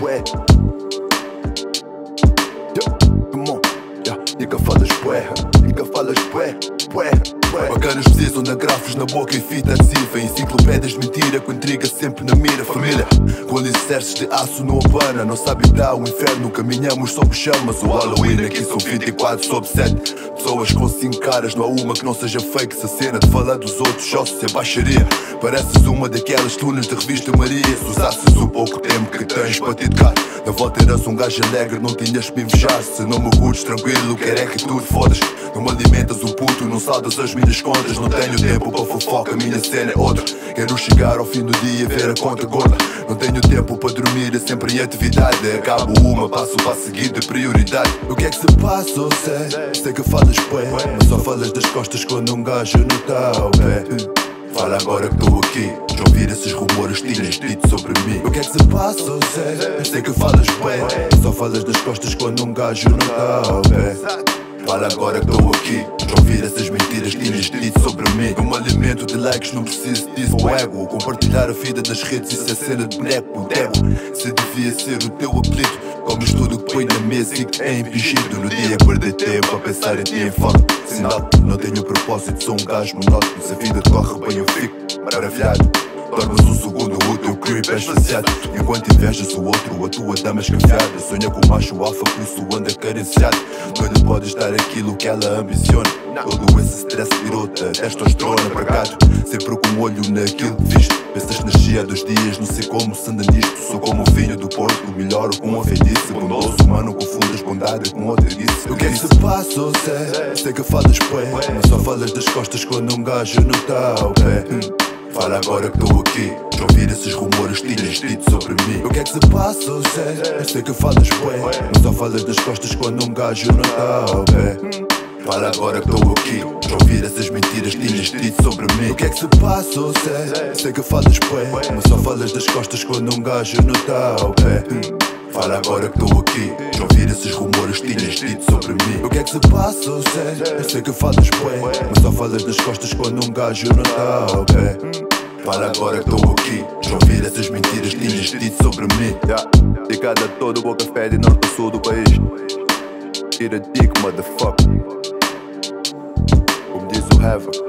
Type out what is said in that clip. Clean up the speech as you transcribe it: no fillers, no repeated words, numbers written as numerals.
bué. Come on, nigga falas bué, nigga falas bué, bué, bué. Bacanas precisam de agrafos na boca e fita adesiva, enciclopédias de mentira com intriga sempre na mira. Família com alicerces de aço não abana, não sabe dar o inferno, caminhamos sob chamas. O Halloween aqui são 24/7. Pessoas com 5 caras, não há uma que não seja fake. Se a cena de falar dos outros só se é baixaria. Pareces uma daquelas tunas de revista Maria. Se usasses o pouco tempo que tens para te educar, na volta eras um gajo alegre, não tinhas que me invejar. Se não me curtes tranquilo, quero é que tu te fodas. Não me alimentas o puto, não saldas as minhas contas. Não tenho tempo para fofoca, a minha cena é outra. Quero chegar ao fim do dia e ver a conta gorda. Não tenho tempo para dormir, é sempre em atividade. Acabo uma, passo para a seguinte prioridade. O que é que se passa, eu sei que falas bué, mas só falas das costas quando um gajo não tá ao pé. Fala agora que estou aqui, já ouvir esses rumores que tinhas dito sobre mim. O que é que se passa, eu sei que falas bué, mas só falas das costas quando um gajo não tá ao pé. Fala agora que estou aqui, já ouvir essas mentiras que tinhas dito sobre mim. Um alimento de likes, não preciso disso, o ego. Compartilhar a vida das redes, isso é cena de boneco, dego. Se devia ser o teu apelido, comes tudo o que põe na mesa e que é impingido. No dia perder tempo a pensar em ti em foto. Sinal que não tenho propósito, sou um gajo monótono. Se a vida decorre bem eu fico maravilhado. Tornas um segundo o teu creep é esvaziado. Enquanto invejas o outro, a tua dama escafiada. Sonha com o macho alfa, por isso anda carenciado. Não lhe podes dar aquilo que ela ambiciona. Todo esse stress virou-te testosterona. Marcado, sempre com um olho naquilo que viste. Pensas que nasci há 2 dias, não sei como se anda nisto. Sou como o vinho do Porto, melhor ou com a feitiço. Bondoso, mano, confundas bondade com oderice. O que é que se passa, eu sei que falas bué, mas só falas das costas quando um gajo não tá ao pé. Fala agora que estou aqui, já ouvir esses rumores que tinhas dito sobre mim. O que é que se passa, eu sei que falas bué, mas só falas das costas quando um gajo não tá ao pé. Fala agora que estou aqui, já ouvir essas mentiras que tinhas dito sobre mim. O que é que se passa, eu sei que falas bué, mas só falas das costas quando um gajo não tá ao pé. Fala agora que estou aqui, já ouvir esses rumores que tinhas dito sobre mim. O que é que se passa, eu sei que falas bué, mas só falas das costas quando um gajo não tá ao pé. Fala agora que estou aqui, já ouvir essas mentiras que tinhas dito sobre mim. Dedicado a todo o boca fé de norte a sul do país. Tira dick, motherfucker. Como diz o Heaven.